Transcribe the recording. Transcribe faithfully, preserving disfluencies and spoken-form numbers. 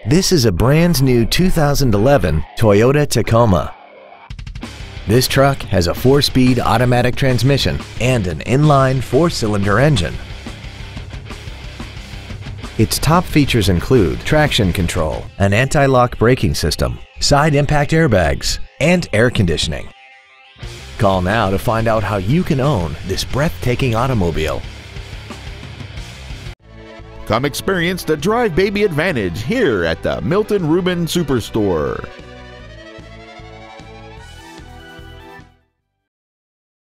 This is a brand new two thousand eleven Toyota Tacoma. This truck has a four-speed automatic transmission and an inline four-cylinder engine. Its top features include traction control, an anti-lock braking system, side impact airbags, and air conditioning. Call now to find out how you can own this breathtaking automobile. Come experience the Drive Baby advantage here at the Milton Ruben Superstore.